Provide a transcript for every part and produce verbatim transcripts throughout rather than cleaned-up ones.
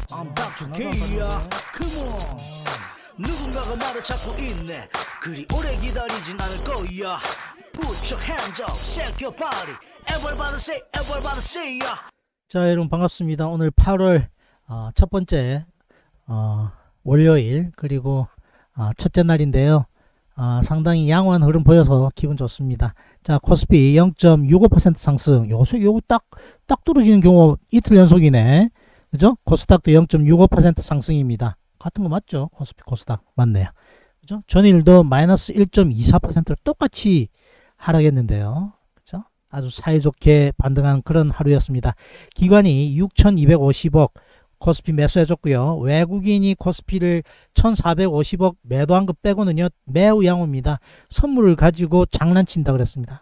I'm 닥터 K야. Come on. 누군가가 나를 찾고 있네. 그리 오래 기다리진 않을 거야. Put your hands up, shake your body. Everybody say, everybody say ya. 자, 여러분 반갑습니다. 오늘 팔월 어, 첫 번째 어, 월요일 그리고 어, 첫째 날인데요. 어, 상당히 양호한 흐름 보여서 기분 좋습니다. 자, 코스피 영 점 육오 퍼센트 상승. 요새 요거 딱, 딱 떨어지는 경우 이틀 연속이네. 그죠? 코스닥도 영 점 육오 퍼센트 상승입니다. 같은 거 맞죠? 코스피, 코스닥. 맞네요. 그죠? 전일도 마이너스 일 점 이사 퍼센트로 똑같이 하락했는데요. 그죠? 아주 사이좋게 반등한 그런 하루였습니다. 기관이 육천이백오십억 코스피 매수해줬고요. 외국인이 코스피를 천사백오십억 매도한 것 빼고는요 매우 양호입니다. 선물을 가지고 장난친다 그랬습니다.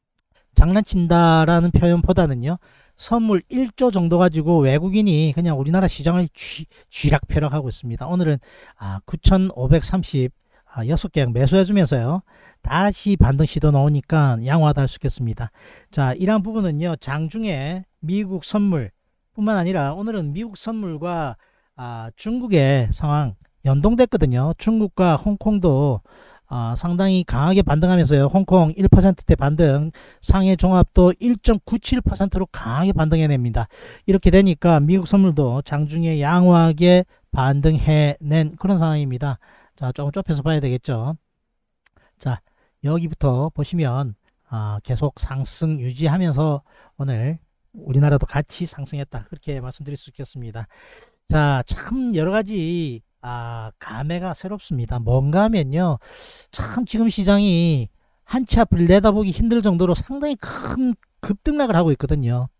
장난친다라는 표현보다는요 선물 일조 정도 가지고 외국인이 그냥 우리나라 시장을 쥐, 쥐락펴락하고 있습니다. 오늘은 아, 구천오백삼십 아, 여섯 개 매수해주면서요 다시 반등 시도 나오니까 양호하다 할 수 있겠습니다. 자, 이러한 부분은요 장중에 미국 선물 뿐만 아니라 오늘은 미국 선물과 아, 중국의 상황 연동됐거든요. 중국과 홍콩도 아, 상당히 강하게 반등하면서요. 홍콩 일 퍼센트대 반등, 상해 종합도 일 점 구칠 퍼센트로 강하게 반등해냅니다. 이렇게 되니까 미국 선물도 장중에 양호하게 반등해낸 그런 상황입니다. 자, 조금 좁혀서 봐야 되겠죠. 자, 여기부터 보시면 아, 계속 상승 유지하면서 오늘 우리나라도 같이 상승했다. 그렇게 말씀드릴 수 있겠습니다. 자, 참 여러가지 아, 감회가 새롭습니다. 뭔가 하면요 참 지금 시장이 한 치 앞을 내다보기 힘들 정도로 상당히 큰 급등락을 하고 있거든요.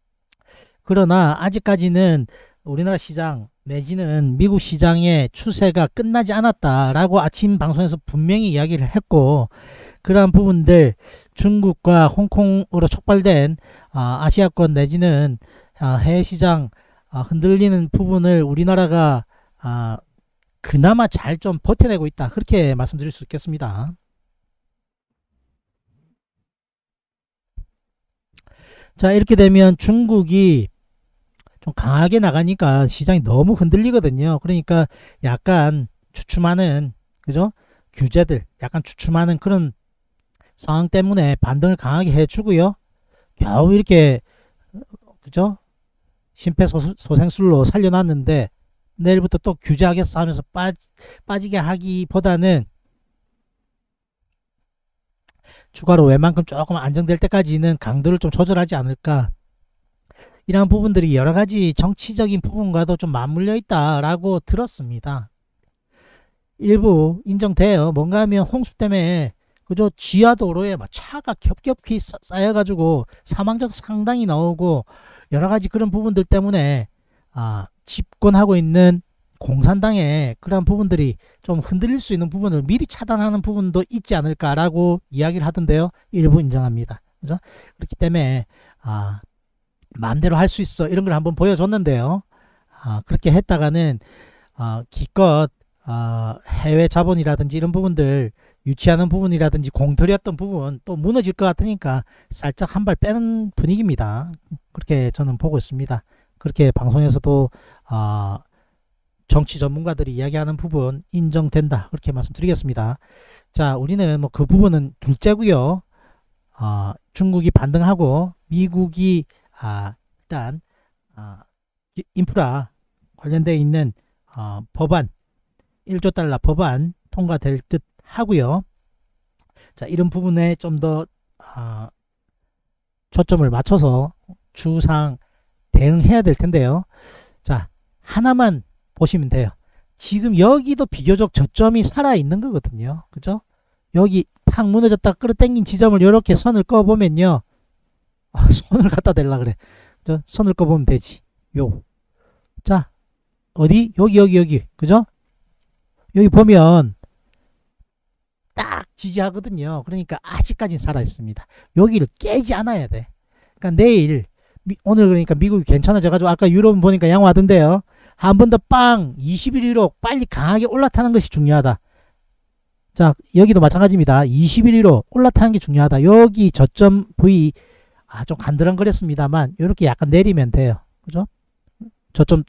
그러나 아직까지는 우리나라 시장 내지는 미국 시장의 추세가 끝나지 않았다라고 아침 방송에서 분명히 이야기를 했고, 그러한 부분들 중국과 홍콩으로 촉발된 아, 아시아권 내지는 아, 해외시장 아, 흔들리는 부분을 우리나라가 아, 그나마 잘 좀 버텨내고 있다. 그렇게 말씀드릴 수 있겠습니다. 자, 이렇게 되면 중국이 좀 강하게 나가니까 시장이 너무 흔들리거든요. 그러니까 약간 주춤하는, 그죠? 규제들, 약간 주춤하는 그런 상황 때문에 반등을 강하게 해주고요. 겨우 이렇게, 그죠? 심폐소생술로 살려놨는데, 내일부터 또 규제하겠어 하면서 빠, 빠지게 하기보다는 추가로 웬만큼 조금 안정될 때까지는 강도를 좀 조절하지 않을까. 이러한 부분들이 여러가지 정치적인 부분과도 좀 맞물려 있다라고 들었습니다. 일부 인정돼요. 뭔가 하면 홍수 때문에 그저 지하도로에 막 차가 겹겹이 쌓여가지고 사망자도 상당히 나오고 여러가지 그런 부분들 때문에 아, 집권하고 있는 공산당의 그런 부분들이 좀 흔들릴 수 있는 부분을 미리 차단하는 부분도 있지 않을까라고 이야기를 하던데요. 일부 인정합니다. 그죠? 그렇기 때문에 아, 마음대로 할 수 있어 이런 걸 한번 보여줬는데요. 아, 그렇게 했다가는 아, 기껏 아, 해외 자본이라든지 이런 부분들 유치하는 부분이라든지 공들였던 부분 또 무너질 것 같으니까 살짝 한 발 빼는 분위기입니다. 그렇게 저는 보고 있습니다. 그렇게 방송에서도 어, 정치 전문가들이 이야기하는 부분 인정된다. 그렇게 말씀드리겠습니다. 자, 우리는 뭐 그 부분은 둘째고요. 어, 중국이 반등하고 미국이 아, 일단 어, 인프라 관련되어 있는 어, 법안 일조 달러 법안 통과될 듯 하고요. 자, 이런 부분에 좀 더 어, 초점을 맞춰서 추상 대응해야 될 텐데요. 자, 하나만 보시면 돼요. 지금 여기도 비교적 저점이 살아있는 거거든요. 그죠? 여기 팍 무너졌다 끌어당긴 지점을 이렇게 선을 꺼보면요. 아, 손을 갖다 대려 그래. 저 선을 꺼보면 되지. 요. 자, 어디? 여기, 여기, 여기. 그죠? 여기 보면 딱 지지하거든요. 그러니까 아직까지는 살아있습니다. 여기를 깨지 않아야 돼. 그러니까 내일 미, 오늘 그러니까 미국이 괜찮아져가지고 아까 유럽은 보니까 양호하던데요. 한 번 더 빵 이십일 일로 빨리 강하게 올라타는 것이 중요하다. 자, 여기도 마찬가지입니다. 이십일 일로 올라타는 게 중요하다. 여기 저점 V 아, 좀 간드렁거렸습니다만 이렇게 약간 내리면 돼요. 그죠? 저점 딱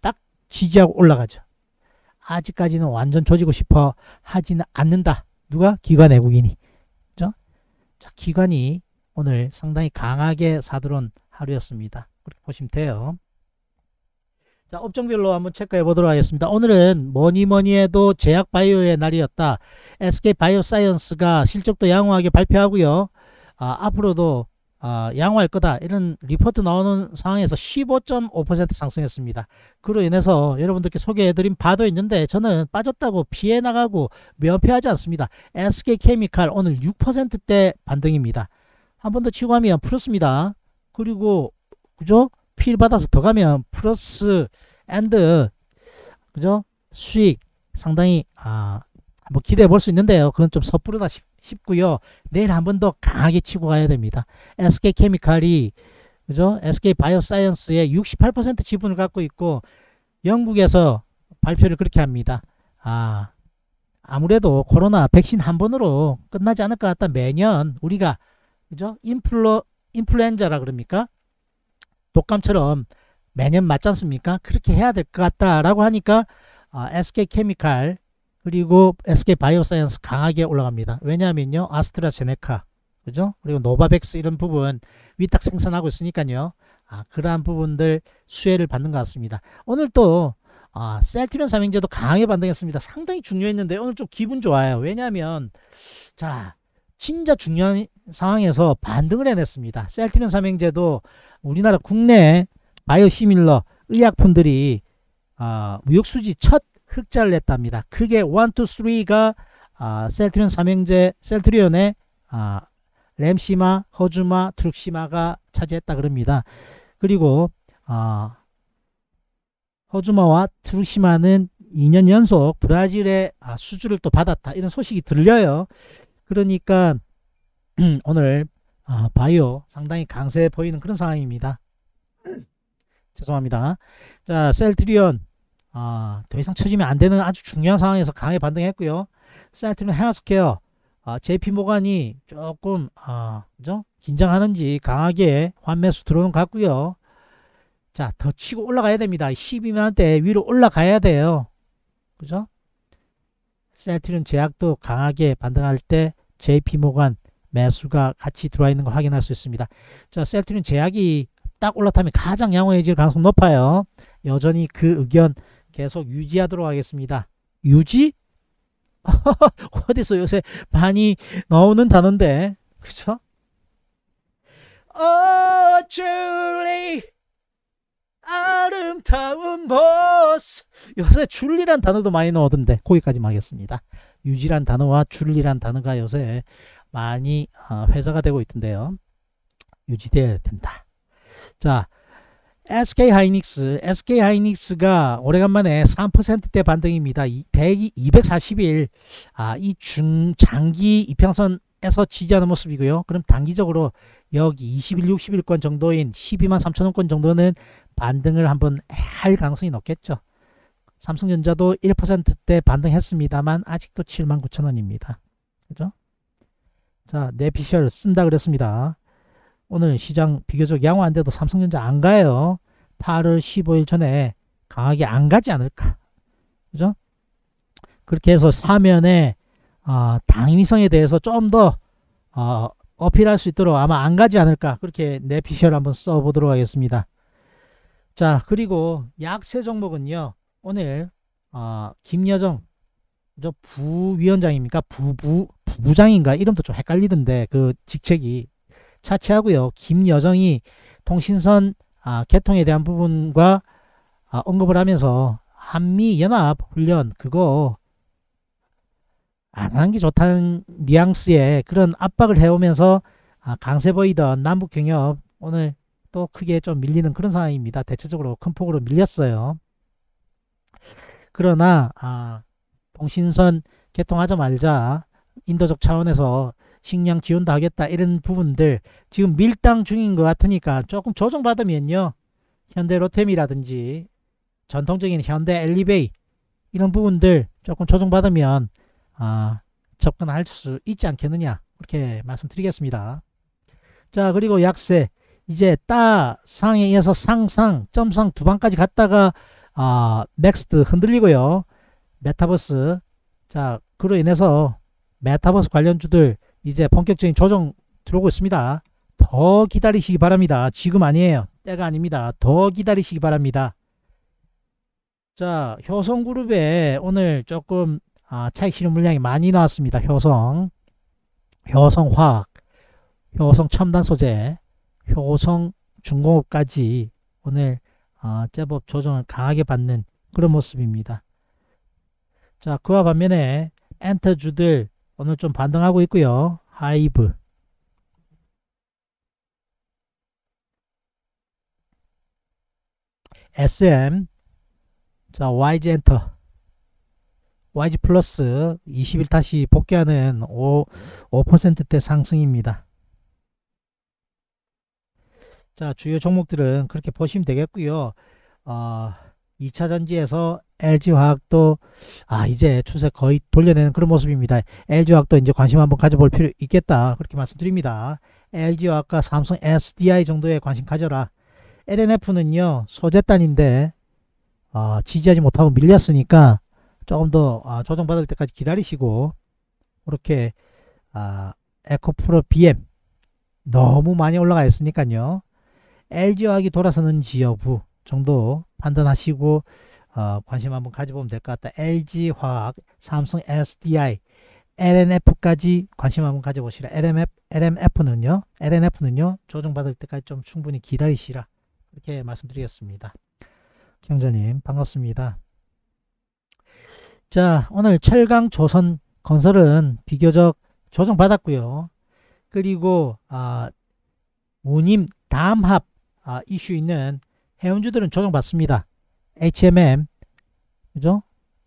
지지하고 올라가죠. 아직까지는 완전 조지고 싶어 하지는 않는다. 누가? 기관 외국인이. 그죠? 자, 기관이 오늘 상당히 강하게 사들어온 하루였습니다. 그렇게 보시면 돼요. 자, 업종별로 한번 체크해 보도록 하겠습니다. 오늘은 뭐니 뭐니 해도 제약 바이오의 날이었다. 에스케이 바이오사이언스가 실적도 양호하게 발표하고요. 아, 앞으로도 아, 양호할 거다. 이런 리포트 나오는 상황에서 십오 점 오 퍼센트 상승했습니다. 그로 인해서 여러분들께 소개해드린 바도 있는데 저는 빠졌다고 피해 나가고 면피하지 않습니다. 에스케이케미칼 오늘 육 퍼센트대 반등입니다. 한 번 더 치고 가면 플러스입니다. 그리고 그죠? 필 받아서 더 가면 플러스 앤드 그죠? 수익 상당히 아, 한번 기대해 볼 수 있는데요. 그건 좀 섣부르다 싶, 싶고요. 내일 한 번 더 강하게 치고 가야 됩니다. 에스케이케미칼이 그죠? 에스케이 바이오사이언스의 육십팔 퍼센트 지분을 갖고 있고 영국에서 발표를 그렇게 합니다. 아, 아무래도 코로나 백신 한 번으로 끝나지 않을 것 같다. 매년 우리가 그죠? 인플루 인플루엔자라 그럽니까? 독감처럼 매년 맞지 않습니까? 그렇게 해야 될 것 같다라고 하니까 아, 에스케이케미칼 그리고 에스케이 바이오사이언스 강하게 올라갑니다. 왜냐하면요, 아스트라제네카 그죠? 그리고 노바백스 이런 부분 위탁 생산하고 있으니까요. 아, 그러한 부분들 수혜를 받는 것 같습니다. 오늘 또 아, 셀트리온 삼형제도 강하게 반등했습니다. 상당히 중요했는데 오늘 좀 기분 좋아요. 왜냐하면 자, 진짜 중요한 상황에서 반등을 해냈습니다. 셀트리온 삼형제도 우리나라 국내 바이오시밀러 의약품들이 아, 무역수지 첫 흑자를 냈답니다. 크게 일, 이, 삼가 아, 셀트리온 삼형제 셀트리온의 아, 램시마, 허주마, 트룩시마가 차지했다 그럽니다. 그리고 아, 허주마와 트룩시마는 이 년 연속 브라질의 아, 수주를 또 받았다. 이런 소식이 들려요. 그러니까 오늘 아, 바이오 상당히 강세 보이는 그런 상황입니다. 죄송합니다. 자, 셀트리온 아, 더 이상 처지면 안 되는 아주 중요한 상황에서 강하게 반등했고요. 셀트리온 헬스케어 아, 제이피모간이 조금 아, 그죠? 긴장하는지 강하게 환매수 들어오는 것 같고요. 자, 더 치고 올라가야 됩니다. 십이만 원대 위로 올라가야 돼요. 그죠? 셀트리온 제약도 강하게 반등할 때 제이피모간 매수가 같이 들어와 있는 거 확인할 수 있습니다. 자, 셀트리온 제약이 딱 올라타면 가장 양호해질 가능성 높아요. 여전히 그 의견 계속 유지하도록 하겠습니다. 유지? 어디서 요새 많이 나오는 단어인데, 그쵸? 어, 줄리, 아름다운 모습. 요새 줄리란 단어도 많이 나오던데, 거기까지만 하겠습니다. 유지란 단어와 줄리란 단어가 요새 많이 회자가 되고 있던데요. 유지되어야 된다. 자, 에스케이하이닉스, 에스케이하이닉스가 오래간만에 삼 퍼센트대 반등입니다. 이백사십 일, 아, 이 중장기 이평선에서 지지하는 모습이고요. 그럼 단기적으로 여기 이십 일, 육십 일권 정도인 십이만 삼천 원권 정도는 반등을 한번 할 가능성이 높겠죠. 삼성전자도 일 퍼센트대 반등했습니다만 아직도 칠만 구천 원입니다. 그죠? 자, 내피셜 쓴다 그랬습니다. 오늘 시장 비교적 양호한데도 삼성전자 안 가요. 팔월 십오일 전에 강하게 안 가지 않을까. 그죠? 그렇게 해서 사면에 어, 당위성에 대해서 좀 더 어, 어필할 수 있도록 아마 안 가지 않을까. 그렇게 내피셜 한번 써보도록 하겠습니다. 자, 그리고 약세 종목은요. 오늘 어, 김여정 저 부위원장입니까? 부부 부부장인가? 이름도 좀 헷갈리던데 그 직책이 차치하고요. 김여정이 통신선 아, 개통에 대한 부분과 아, 언급을 하면서 한미연합훈련 그거 안 하는 게 좋다는 뉘앙스의 그런 압박을 해오면서 아, 강세 보이던 남북경협 오늘 또 크게 좀 밀리는 그런 상황입니다. 대체적으로 큰 폭으로 밀렸어요. 그러나 아, 통신선 개통하자마자 인도적 차원에서 식량 지원도 하겠다 이런 부분들 지금 밀당 중인 것 같으니까 조금 조정받으면요. 현대 로템이라든지 전통적인 현대 엘리베이 이런 부분들 조금 조정받으면 아, 접근할 수 있지 않겠느냐 그렇게 말씀드리겠습니다. 자, 그리고 약세 이제 따 상에 이어서 상상 점상 두 방까지 갔다가 아, 넥스트 흔들리고요. 메타버스. 자, 그로 인해서 메타버스 관련주들 이제 본격적인 조정 들어오고 있습니다. 더 기다리시기 바랍니다. 지금 아니에요. 때가 아닙니다. 더 기다리시기 바랍니다. 자, 효성그룹에 오늘 조금 아, 차익 실현 물량이 많이 나왔습니다. 효성, 효성화학, 효성첨단소재, 효성중공업까지 오늘 아, 제법 조정을 강하게 받는 그런 모습입니다. 자, 그와 반면에 엔터주들 오늘 좀 반등하고 있고요. 하이브, 에스엠, 자, 와이지 엔터, 와이지 플러스 이십 일 다시 복귀하는 오, 오 퍼센트대 상승입니다. 자, 주요 종목들은 그렇게 보시면 되겠고요. 어, 이 차 전지에서 엘지화학도 아, 이제 추세 거의 돌려내는 그런 모습입니다. 엘지화학도 이제 관심 한번 가져볼 필요 있겠다. 그렇게 말씀드립니다. 엘지화학과 삼성 에스디아이 정도의 관심 가져라. 엘엔에프는요, 소재단인데 어, 지지하지 못하고 밀렸으니까 조금 더 어, 조정받을 때까지 기다리시고, 그렇게 어, 에코프로 비엠 너무 많이 올라가 있으니까요. 엘지화학이 돌아서는지 여부 정도 판단하시고 어, 관심 한번 가져보면 될 것 같다. 엘지화학, 삼성 에스디아이, 엘엔에프까지 관심 한번 가져보시라. 엘엠에프, 엘엠에프는요, 엘엔에프는요, 조정받을 때까지 좀 충분히 기다리시라. 이렇게 말씀드리겠습니다. 경자님 반갑습니다. 자, 오늘 철강 조선 건설은 비교적 조정받았고요. 그리고 아, 무님 담합 아, 이슈 있는 해운주들은 조정받습니다. 에이치엠엠 그죠?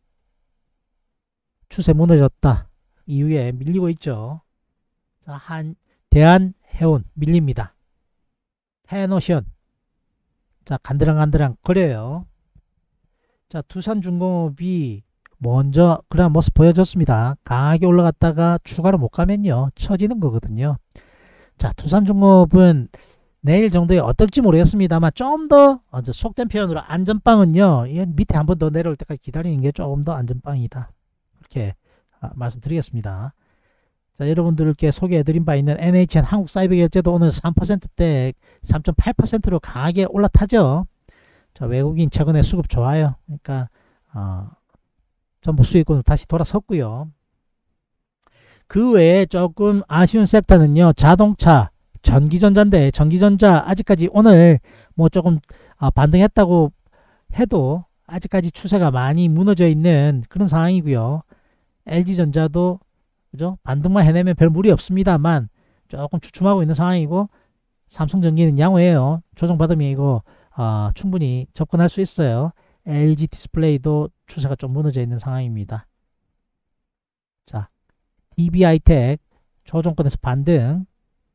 추세 무너졌다 이후에 밀리고 있죠. 자, 한 대한해운 밀립니다. 해노션 자, 간드랑간드랑 거려요. 자, 두산중공업이 먼저 그런 모습 보여줬습니다. 강하게 올라갔다가 추가로 못 가면요, 처지는 거거든요. 자, 두산중공업은 내일 정도에 어떨지 모르겠습니다만 좀 더 속된 표현으로 안전빵은요, 밑에 한 번 더 내려올 때까지 기다리는 게 조금 더 안전빵이다. 그렇게 아, 말씀드리겠습니다. 자, 여러분들께 소개해드린 바 있는 엔에이치엔 한국사이버결제도 오늘 삼 퍼센트대 삼 점 팔 퍼센트로 강하게 올라타죠. 자, 외국인 최근에 수급 좋아요. 그러니까 어, 전부 수익권으로 다시 돌아섰고요. 그 외에 조금 아쉬운 섹터는요, 자동차, 전기전자인데 전기전자 아직까지 오늘 뭐 조금 아, 반등했다고 해도 아직까지 추세가 많이 무너져 있는 그런 상황이고요. 엘지전자도 그죠? 반등만 해내면 별 무리 없습니다만 조금 주춤하고 있는 상황이고, 삼성전기는 양호해요. 조정받으면 이거 어, 충분히 접근할 수 있어요. 엘지 디스플레이도 추세가 좀 무너져 있는 상황입니다. 자, 디비아이텍 조정권에서 반등,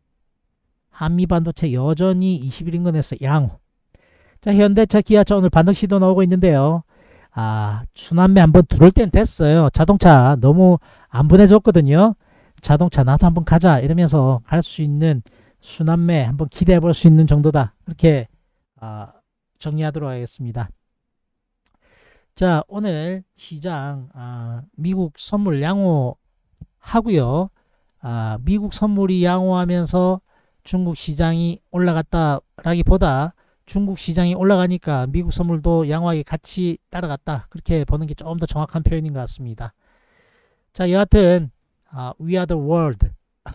한미반도체 여전히 이십 일 인근에서 양호. 자, 현대차, 기아차 오늘 반등 시도 나오고 있는데요. 아, 순환매 한번 들어올 땐 됐어요. 자동차 너무 안 보내줬거든요. 자동차 나도 한번 가자 이러면서 갈 수 있는 순환매 한번 기대해 볼 수 있는 정도다. 그렇게 아, 정리하도록 하겠습니다. 자, 오늘 시장 아, 미국 선물 양호 하고요. 아, 미국 선물이 양호하면서 중국 시장이 올라갔다라기보다 중국 시장이 올라가니까 미국 선물도 양호하게 같이 따라갔다. 그렇게 보는 게 조금 더 정확한 표현인 것 같습니다. 자, 여하튼 아, We are the world.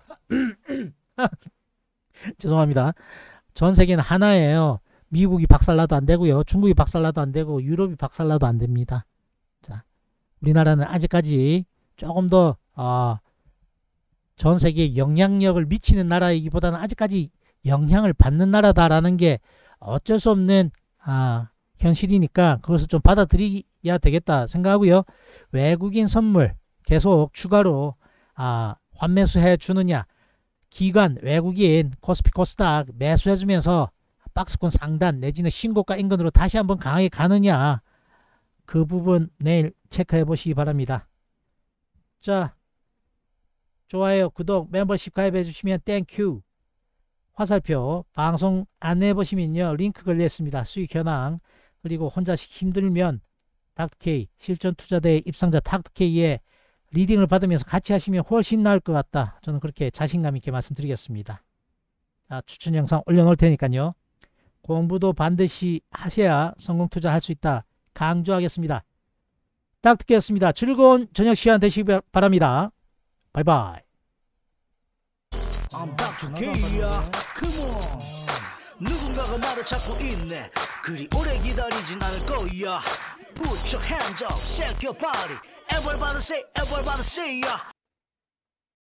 죄송합니다. 전 세계는 하나예요. 미국이 박살나도 안 되고요. 중국이 박살나도 안 되고 유럽이 박살나도 안 됩니다. 자, 우리나라는 아직까지 조금 더 어, 전 세계에 영향력을 미치는 나라이기보다는 아직까지 영향을 받는 나라다라는 게 어쩔 수 없는 아, 현실이니까 그것을 좀 받아들여야 되겠다 생각하고요. 외국인 선물 계속 추가로 아, 환매수해 주느냐, 기관 외국인 코스피 코스닥 매수해 주면서 박스권 상단 내지는 신고가 인근으로 다시 한번 강하게 가느냐, 그 부분 내일 체크해 보시기 바랍니다. 자, 좋아요, 구독, 멤버십 가입해 주시면 땡큐. 화살표 방송 안내해 보시면요, 링크 걸려 있습니다. 수익 현황 그리고 혼자 힘들면 닥터케이 실전투자대 입상자 닥터케이의 리딩을 받으면서 같이 하시면 훨씬 나을 것 같다. 저는 그렇게 자신감 있게 말씀드리겠습니다. 자, 추천 영상 올려놓을 테니까요. 공부도 반드시 하셔야 성공 투자할 수 있다. 강조하겠습니다. 닥터케이였습니다. 즐거운 저녁 시간 되시기 바랍니다. 바이바이. I'm Doctor K야. Come on. 누군가가 나를 찾고 있네. 그리 오래 기다리진 않을 거야. Put your hands up, shake your body. Everybody say, everybody say, yeah.